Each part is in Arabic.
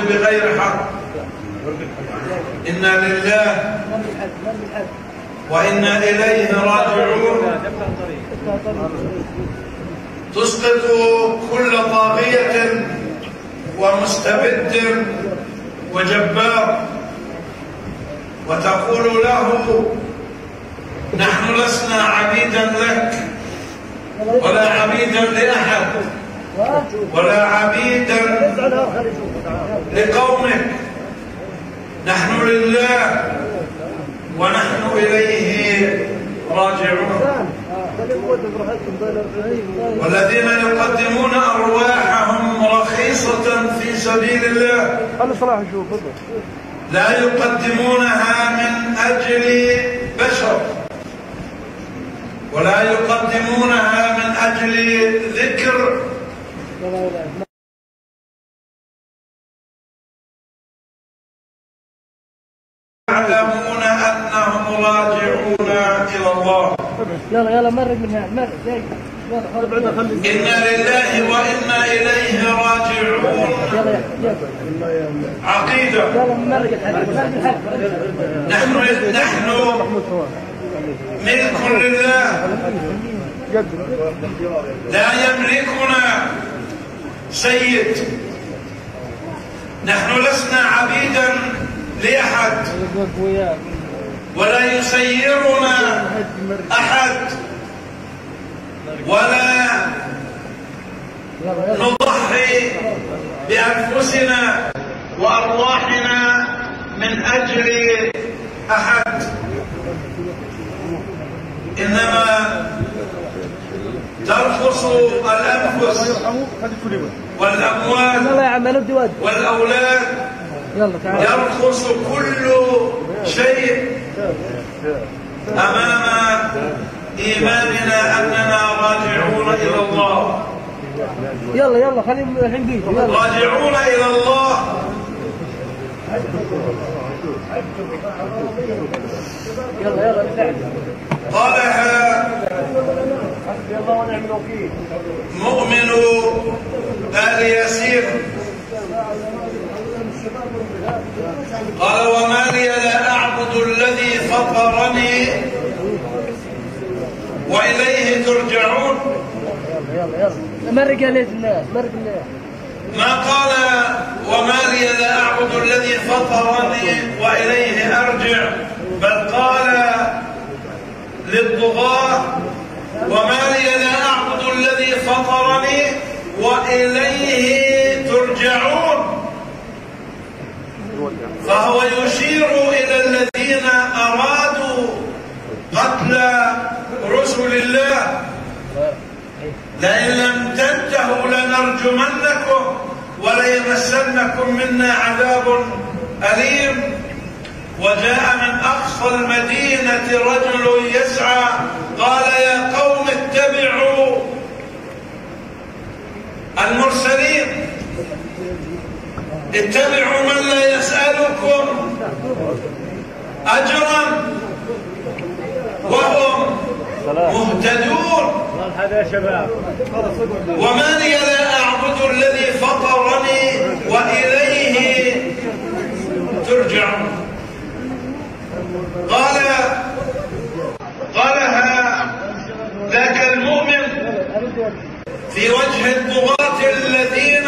بغير حق. إنا لله وإنا إليه راجعون. تسقط كل طاغية ومستبد وجبار وتقول له: نحن لسنا عبيدا لك ولا عبيدا لأحد ولا عبيدا لقومك، نحن لله ونحن إليه راجعون. والذين يقدمون أرواحهم رخيصة في سبيل الله لا يقدمونها من أجل بشر ولا يقدمونها من أجل ذكر يعلمون أنهم راجعون إلى الله. يلا مرق منها مرق. إنا لله وإنا إليه راجعون. عقيدة. نحن ملك لله لا يملكنا سيد. نحن لسنا عبيدا لأحد ولا يسيرنا أحد ولا نضحي بأنفسنا وأرواحنا من أجل أحد، إنما ترخص الأنفس والأموال والأولاد، يرخص كل شيء أمام إيماننا أننا راجعون إلى الله. يلا خليهم الحين راجعون إلى الله. يلا قالها مؤمن آل ياسين قال: وما لي لا أعبد الذي فطرني وإليه ترجعون. مرق الناس ما قال وما لي لا أعبد الذي فطرني وإليه أرجع، بل قال للطغاة: وما لي لا أعبد الذي فطرني وإليه ترجعون. فهو يشير إلى الذين أرادوا قتل رسل الله: لئن لم تنتهوا لنرجمنكم وليمسنكم منا عذاب أليم. وجاء من أقصى المدينة رجل يسعى قال: يا قوم اتبعوا المرسلين، اتبعوا من لا يسألكم أجرا وهم مهتدون. وما لي لا أعبد الذي فطرني وإليه ترجعون. قالها ذاك المؤمن في وجه الطغاة الذين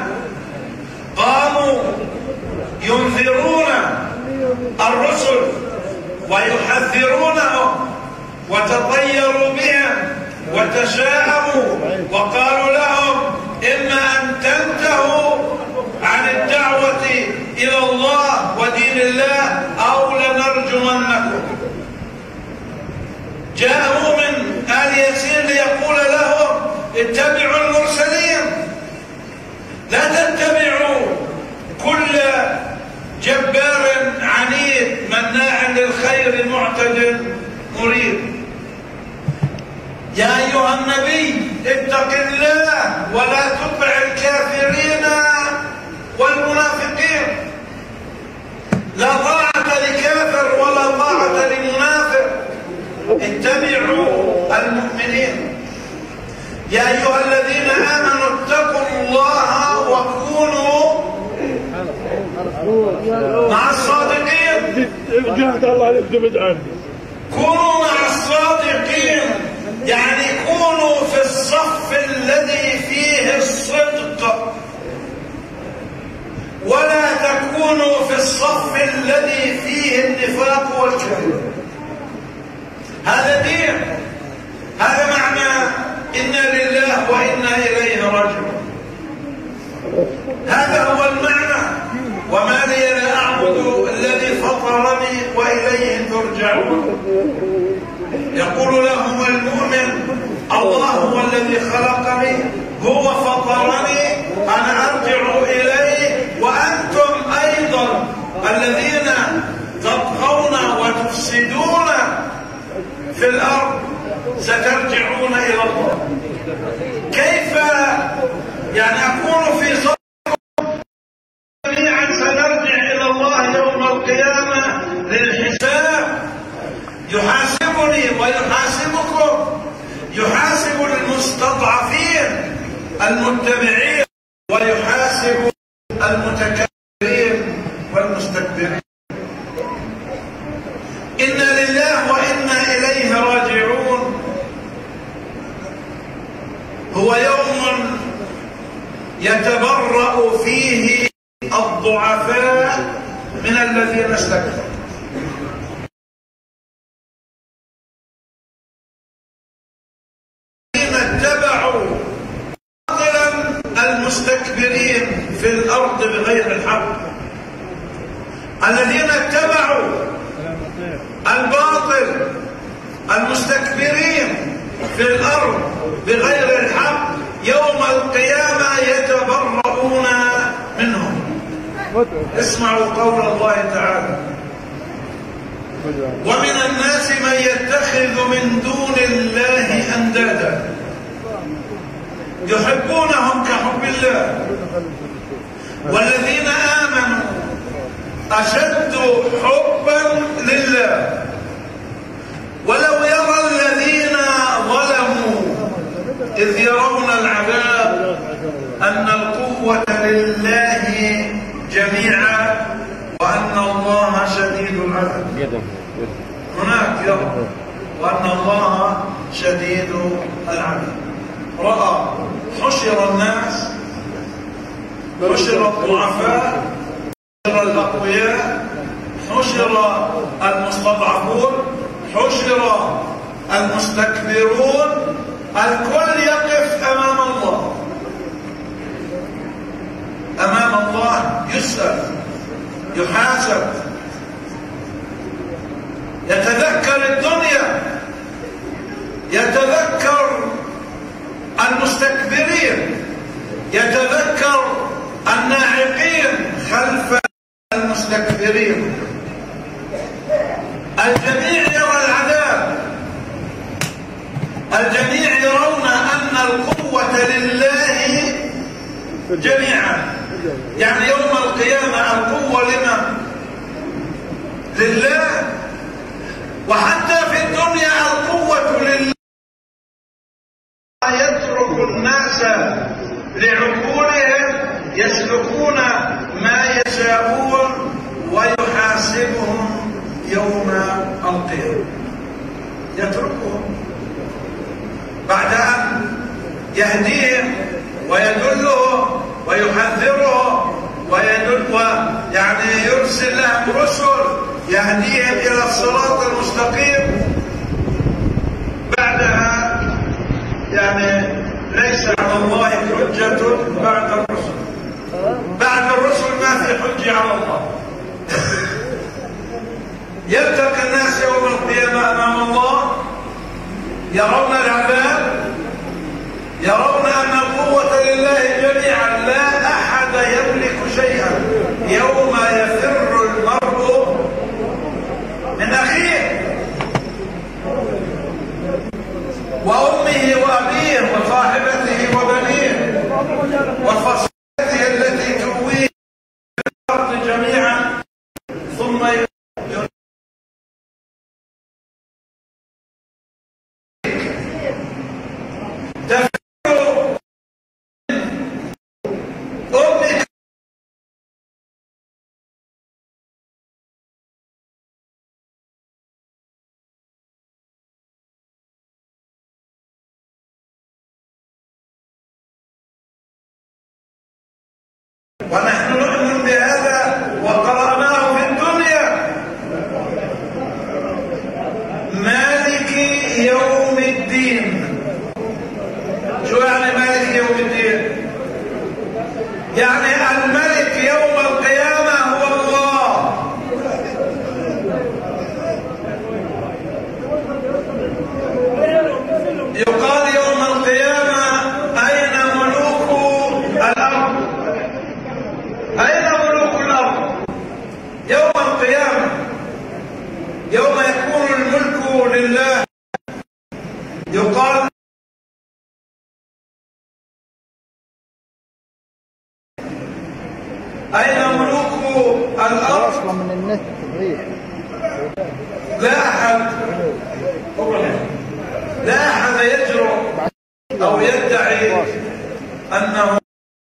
قاموا ينذرون الرسل ويحذرونهم وتطيروا بهم وتشاءموا وقالوا لهم: إما أن تنتهوا عن الدعوة إلى الله ودين الله أو لنرجمنكم. جاء مؤمن آل ياسين ليقول لهم: اتبعوا المرسلين، لا تتبعوا كل جبار عنيد مناع للخير معتد مريد. يا أيها النبي اتق الله ولا تطع الكافرين والمنافقين. لا طاعة لكافر ولا طاعة لمنافق، اتبعوا المؤمنين. يا أيها الذين آمنوا اتقوا الله وكونوا مع الصادقين. جهد الله عليك تبعد عني. كونوا مع الصادقين، يعني كونوا في الصف الذي فيه الصدق، ولا تكونوا في الصف الذي فيه النفاق والكذب. هذا دين، هذا معنى إنا لله وإنا إليه راجعون. هذا هو المعنى. وما لي لا أعبد الذي فطرني وإليه ترجعون. يقول لهم المؤمن: الله هو الذي خلقني، هو فطرني، أنا أرجع إليه، وأنتم أيضا الذين تطغون وتفسدون في الأرض سترجعون إلى الله. كيف يعني أكون في صف جميعا سنرجع إلى الله يوم القيامة للحساب، يحاسبني ويحاسبكم، يحاسب المستضعفين المتبعين ويحاسب المتكبرين والمستكبرين. إنا لله وإنا إليه راجعون. هو يوم يتبرأ فيه الضعفاء من الذين استكبروا. الذين اتبعوا باطلا المستكبرين في الأرض بغير الحق، الذين اتبعوا الباطل المستكبرين في الأرض بغير الحق يوم القيامة يتبرؤون منهم. اسمعوا قول الله تعالى: ومن الناس من يتخذ من دون الله أندادا يحبونهم كحب الله والذين آمنوا أشد حبا لله ولو يرى الذين ظلموا إذ يرون العذاب أن القوة لله جميعا وأن الله شديد العذاب. هناك يرى وأن الله شديد العذاب. رأى حشر الناس، حشر الضعفاء، حشر الأقوياء، حشر المستضعفون، حشر المستكبرون، الكل يقف أمام الله. أمام الله يسأل، يحاسب، يتذكر الدنيا، يتذكر المستكبرين، يتذكر الناعقين خلف المستكبرين. الجميع يرى العذاب، الجميع يرون أن القوة لله جميعا. يعني يوم القيامة القوة لمن؟ لله. وحتى في الدنيا القوة لله. يترك الناس لعقولهم يسلكون ما يشاءون ويحاسبهم يوم القيامة. يتركهم بعد أن يهديهم ويدلهم ويحذرهم يعني يرسل لهم رسل يهديهم إلى الصراط المستقيم. بعدها يعني ليس على الله حجة بعد الرسل. بعد الرسل ما في حجة على الله. يلتقي الناس يوم القيامة أمام الله، يرون العذاب، يرون أن القوة لله جميعا، لا أحد يملك شيئا. يوم يفر المرء من أخيه وأمه وأبيه وصاحبته وبنيه وفصيلته التي تؤويه في الأرض جميعا ثم ونحن نؤمن بهذا وقرأناه في الدنيا. مالك يوم الدين. شو يعني مالك يوم الدين؟ يعني الملك يوم القيامة هو الله. يقال يوم القيامة أين ملوك الأرض؟ أين ملوك الأرض؟ يوم القيامة يوم يكون الملك لله يقال أين ملوك الأرض؟ من النت لا أحد يجرؤ أو يدعي أنه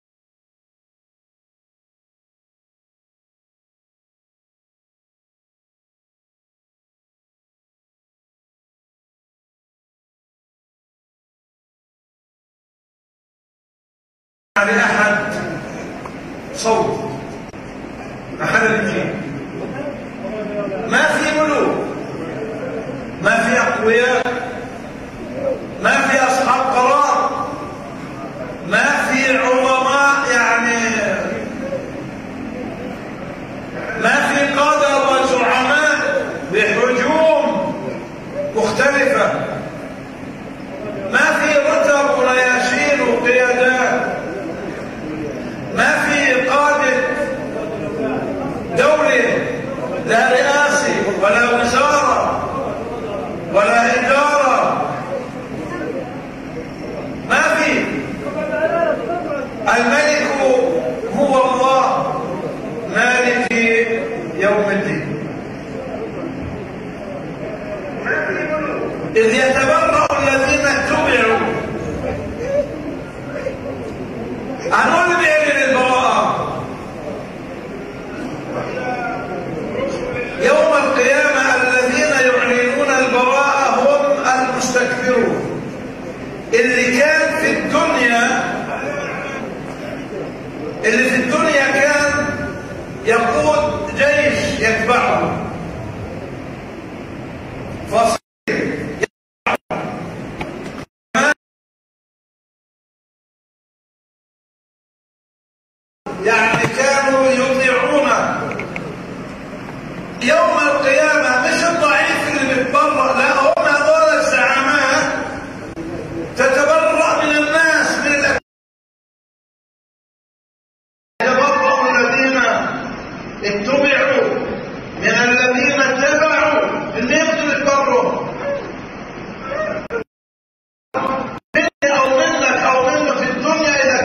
لأحد صوت أحد الاثنين. ما في ملوك، ما في أقوياء، ما في أصحاب قرار، ما في عظماء، يعني ما في قادة وزعماء بحجوم مختلفة، ما في رتب ورياشين وقيادات، ما في قادة دولة لا رئاسي ولا وزارة ولا إدارة، ما في. الملك هو الله مالك يوم الدين. إذ يتبرأ الذين اتبعوا عنهم اللي بيعلن البراءة يوم القيامة. الذين يعلنون البراءة هم المستكبرون. اللي كان في الدنيا كان يقود جيش يتبعه يعني كانوا يطيعونه. يوم القيامة مش الضعيف اللي بيتبرأ، لا، هم هذول الزعماء تتبرأ من الناس، من يتبرأ الذين اتبعوا من الذين اتبعوا. اللي يقدر يتبرأ مني أو منك أو منه في الدنيا إذا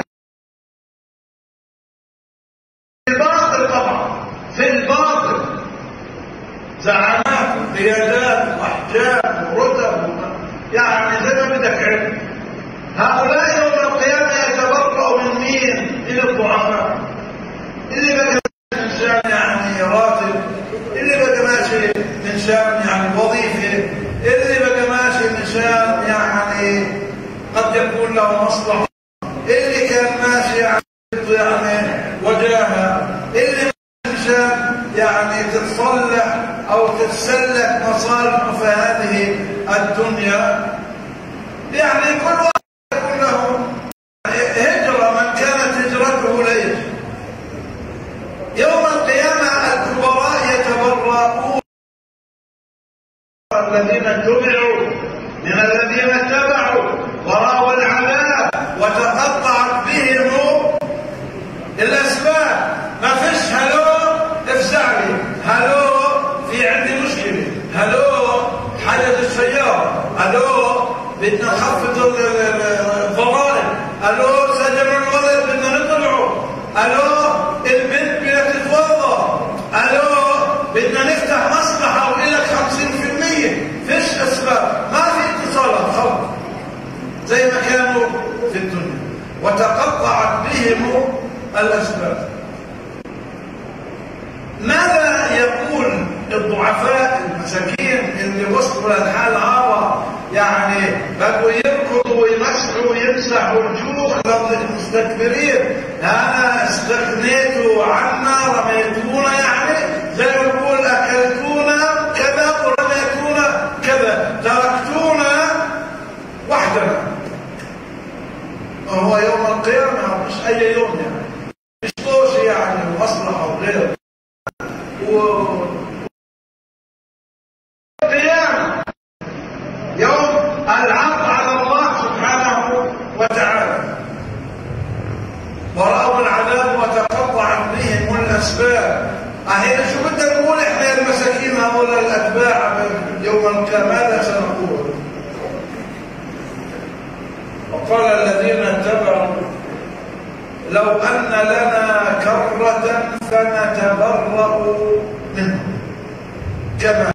في الباطل، طبعا في الباطل زعامات وقيادات واحجاب ورتب، يعني زي ما بدك علم. هؤلاء يوم القيامة يتبرأوا من مين؟ من الضعفاء. اللي بقى من شان يعني راتب، اللي بقى ماشي من شان يعني وظيفة، اللي بقى ماشي من شان يعني قد يكون له مصلحة، اللي كان ماشي يعني وجاهه، اللي مشان يعني تتصلح او تتسلك مصالحه في هذه الدنيا. يعني كل واحد يكون له هجرة من كانت هجرته ليه. يوم القيامة الكبراء يتبرؤون الذين اتبعوا من الذين اتبعوا ورأوا العذاب وتقطعت بهم الأسباب. ما فيش هلو افزع لي، هلو في عندي مشكلة، هلو حدث السيارة، هلو بدنا نخفض الضرائب، هلو سجنوا الولد بدنا نطلعه، هلو البنت بدها تتوظف، هلو بدنا نفتح مصلحة وإلك 50%. فيش أسباب، ما في اتصالات خلص زي ما كانوا في الدنيا. وتقطعت بهم الأسباب. ماذا يقول الضعفاء المساكين اللي وصلوا للحال هذا؟ يعني بقوا يركضوا ويمسكوا ويمسح وجوه المستكبرين. أنا استغنيتوا عنا، رميتونا، يعني زي ما يقول أكلتونا كذا ورميتونا كذا، تركتونا وحدنا. وهو يوم القيامة مش أي يوم، يعني مش طوش يعني ومصلحة وغيره. القيامة يوم العرض على الله سبحانه وتعالى. ورأوا العذاب وتقطعت بهم الأسباب. أهل شو بدنا نقول إحنا المساكين هؤلاء الأتباع يوم القيامة؟ ماذا سنقول؟ وقال الذين اتبعوا لو أن لنا كرة فنتبرأ منهم كما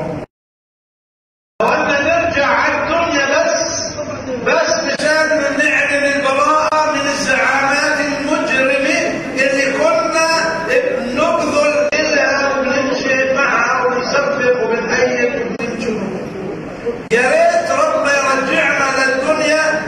وأن نرجع على الدنيا بس مشان نعلن البراءة من الزعامات المجرمة اللي كنا نبذل إلها ونمشي معها ونسبق وبنهيئ وبننشر. يا ريت ربنا يرجعنا للدنيا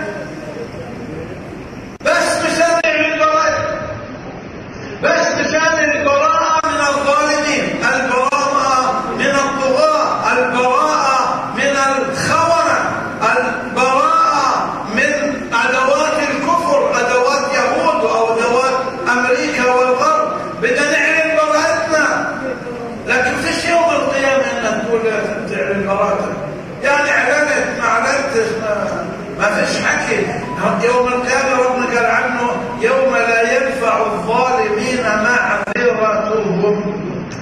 بس مشان نعلن البراءة، بس مشان البراءة من الظالمين، البراءة من الطغاة، البراءة من الخونة، البراءة من أدوات الكفر، أدوات يهود أو أدوات أمريكا والغرب. بدنا نعلن براءتنا. لكن فيش يوم القيامة أنك تقول تعلن براءتك، يعني اعلنت ما اعلنتش ما فيش حكي. يوم القيامة ربنا قال عنه يوم لا ينفع الظالمين معذرتهم.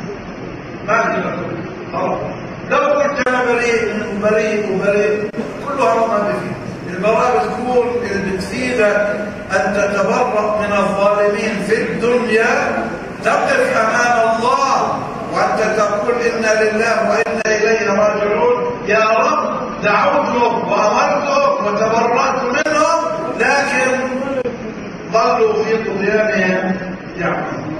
لو قلت أنا بريء كلها ربنا بفيه. البراءة بتكون اللي بتفيدك أن تتبرأ من الظالمين في الدنيا، تقف أمام الله وأنت تقول إنا لله وإنا إليه راجعون. يا رب دعوتهم وأمرتهم وتبرأت منهم، لكن ظلوا في طغيانهم يعملون.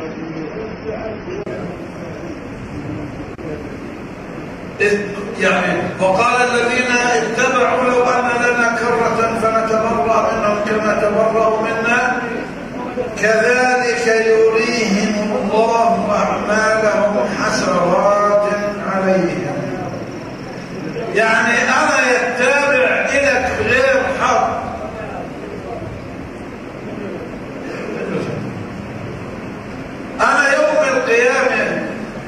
يعني وقال الذين اتبعوا لو أن لنا كرة فنتبرأ منهم كما تبرأوا منا كذلك يريهم الله أعمالهم حسرات عليهم. يعني أنا يتابع إلك غير حق. أنا يوم القيامة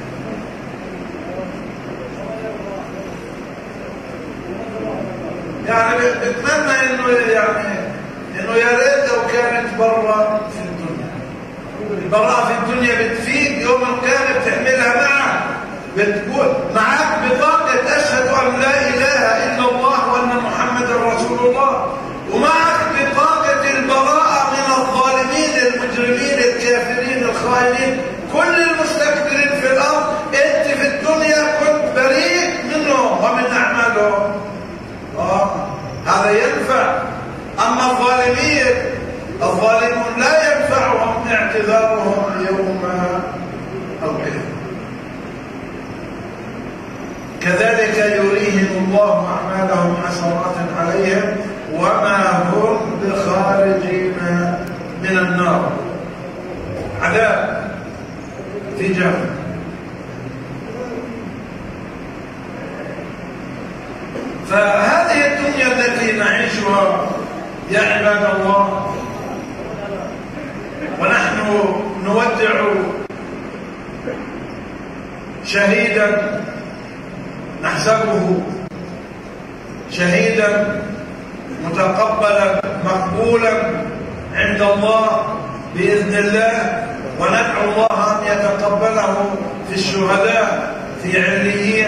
يعني بتمنى إنه يا ريت لو كانت برا في الدنيا. البراءة في الدنيا بتفيد، يوم القيامة بتحملها معك، بتقول معك بطاقة أشهد أن لا إله إلا الله وأن محمدا رسول الله، ومعك بطاقة البراءة من الظالمين المجرمين الكافرين الخائنين كل المستكبرين في الأرض. أنت في الدنيا كنت بريء منهم ومن أعمالهم. هذا ينفع. أما الظالمون لا ينفعهم اعتذارهم يوم القيامة. كذلك يريهم الله أعمالهم حسرات عليهم وما هم بخارجين من النار. عذاب في جهنم. فهذه الدنيا التي نعيشها يا عباد الله، ونحن نودع شهيدا نحسبه شهيدا متقبلا مقبولا عند الله بإذن الله، وندعو الله أن يتقبله في الشهداء في عليين.